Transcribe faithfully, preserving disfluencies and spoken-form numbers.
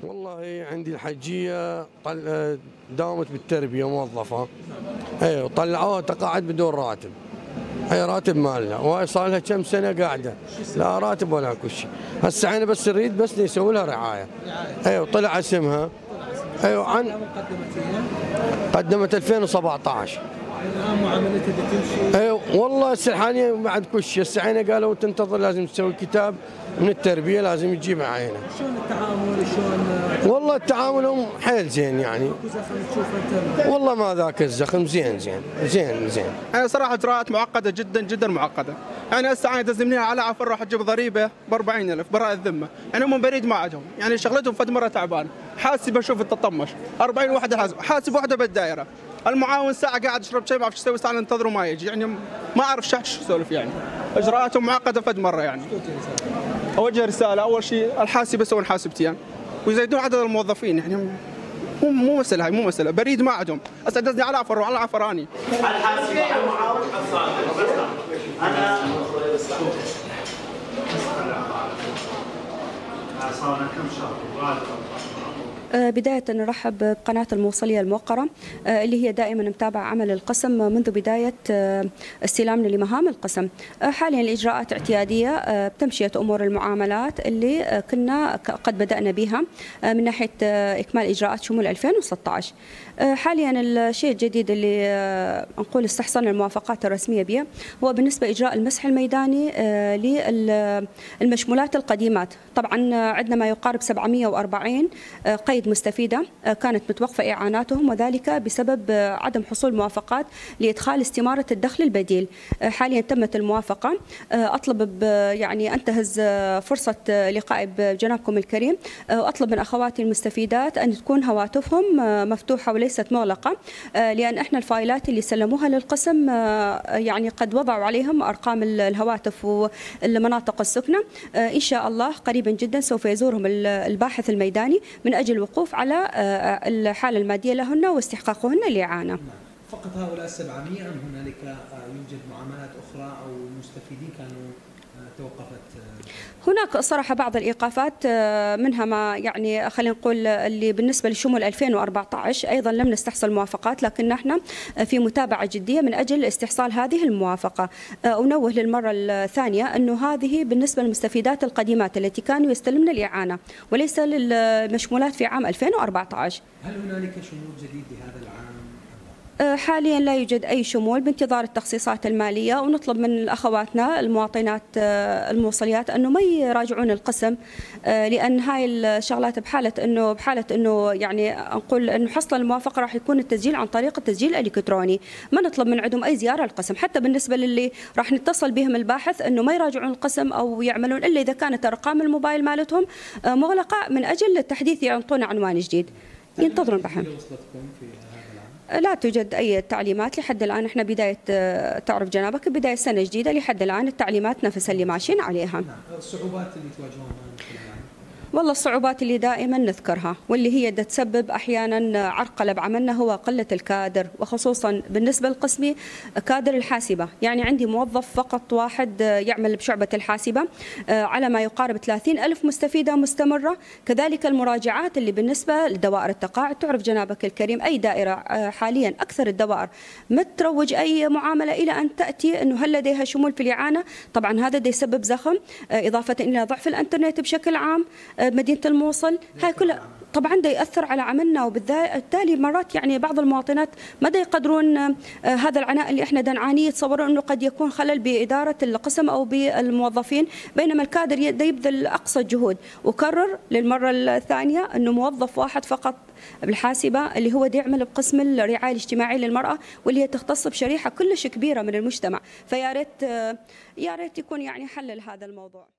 والله عندي الحجيه طل... داومت بالتربيه موظفه. ايوه طلعوها تقاعد بدون راتب. اي راتب مالنا، وهي صار لها كم سنه قاعده لا راتب ولا كل شيء. هسه انا بس نريد بس نسوي لها رعايه. ايوه طلع اسمها. ايوه عن قدمت ألفين وسبعطعش. الان معاملتها تمشي. ايوه والله هسه حاليا بعد كل شيء. هسه عينه قالوا تنتظر لازم تسوي كتاب من التربيه لازم تجيب عينه. شلون التعامل شلون؟ والله التعامل حيل زين يعني. والله ما ذاك الزخم زين زين زين زين. يعني صراحه اجراءات معقده جدا جدا معقده. يعني هسه انا تزمنيها على عفر راح تجيب ضريبه ب أربعين ألف براء الذمه، يعني هم بريد ما عندهم، يعني شغلتهم فد مره تعبان، حاسب اشوف التطمش، أربعين وحده حاسب، حاسب وحده بالدائره. المعاون ساعه قاعد يشرب شاي ما اعرف ايش يسوي، ساعه ننتظره ما يجي، يعني ما اعرف شو يسولف يعني. اجراءاتهم معقده فد مره يعني. اوجه رساله اول شيء الحاسبه سووا حاسبتين ويزيدون عدد الموظفين، يعني مو مو مساله هاي مو مساله، بريد ما عندهم، هسه دزني على عفر وعلى عفراني. الحاسبه المعاون انا صار كم شهر. بداية نرحب بقناة الموصلية الموقرة اللي هي دائما متابعة عمل القسم منذ بداية استلامنا لمهام القسم. حاليا الإجراءات اعتيادية بتمشية أمور المعاملات اللي كنا قد بدأنا بها من ناحية إكمال إجراءات شمول ألفين وستطعش. حاليا الشيء الجديد اللي نقول استحصلنا الموافقات الرسمية به هو بالنسبة إجراء المسح الميداني للمشمولات القديمات. طبعا عندنا ما يقارب سبعمئة وأربعين قيد مستفيدة كانت متوقفة إعاناتهم، وذلك بسبب عدم حصول موافقات لإدخال استمارة الدخل البديل. حاليا تمت الموافقة. أطلب يعني أنتهز فرصة لقائي بجنابكم الكريم وأطلب من أخواتي المستفيدات أن تكون هواتفهم مفتوحة وليست مغلقة، لأن إحنا الفايلات اللي سلموها للقسم يعني قد وضعوا عليهم أرقام الهواتف والمناطق السكنة. إن شاء الله قريبا جدا سوف يزورهم الباحث الميداني من أجل الوقوف على الحالة المادية لهن واستحقاقهن الإعانة. فقط هؤلاء السبعمئة أم هنالك يوجد معاملات أخرى أو مستفيدين كانوا توقفت؟ هناك صراحة بعض الإيقافات، منها ما يعني خلينا نقول اللي بالنسبة لشمول ألفين وأربعطعش أيضا لم نستحصل موافقات، لكن نحن في متابعة جدية من أجل استحصال هذه الموافقة. أنوه للمرة الثانية أنه هذه بالنسبة للمستفيدات القديمات التي كانوا يستلمن الإعانة وليس للمشمولات في عام ألفين وأربعطعش. هل هنالك شمول جديد لهذا العام؟ حاليا لا يوجد أي شمول بانتظار التخصيصات المالية، ونطلب من أخواتنا المواطنات الموصليات أنه ما يراجعون القسم، لأن هاي الشغلات بحالة أنه بحالة أنه يعني نقول أنه حصل الموافقة راح يكون التسجيل عن طريق التسجيل الإلكتروني. ما نطلب من عندهم أي زيارة للقسم، حتى بالنسبة للي راح نتصل بهم الباحث أنه ما يراجعون القسم أو يعملون إلا إذا كانت أرقام الموبايل مالتهم مغلقة من أجل التحديث يعطونا عنوان جديد. ينتظرون بحث. لا توجد أي تعليمات لحد الآن. احنا بداية تعرف جنابك بداية سنة جديدة، لحد الآن التعليمات نفسها اللي ماشيين عليها. الصعوبات اللي تواجهونها؟ والله الصعوبات اللي دائما نذكرها واللي هي تسبب احيانا عرقله بعملنا هو قله الكادر، وخصوصا بالنسبه لقسمي كادر الحاسبه. يعني عندي موظف فقط واحد يعمل بشعبه الحاسبه على ما يقارب ثلاثين ألف مستفيده مستمره. كذلك المراجعات اللي بالنسبه لدوائر التقاعد، تعرف جنابك الكريم اي دائره حاليا اكثر الدوائر ما تروج اي معامله الى ان تاتي انه هل لديها شمول في الاعانه. طبعا هذا ده يسبب زخم، اضافه الى ضعف الانترنت بشكل عام بمدينة الموصل. هاي كلها طبعا ده يأثر على عملنا، وبالتالي مرات يعني بعض المواطنات ما دا يقدرون هذا العناء اللي احنا دا نعانيه، يتصورون انه قد يكون خلل بإدارة القسم او بالموظفين، بينما الكادر دا يبذل اقصى الجهود. وكرر للمرة الثانية انه موظف واحد فقط بالحاسبة اللي هو دا يعمل بقسم الرعاية الاجتماعية للمرأة، واللي هي تختص بشريحة كلش كبيرة من المجتمع. فيا ريت يا ريت يكون يعني حل لهذا الموضوع.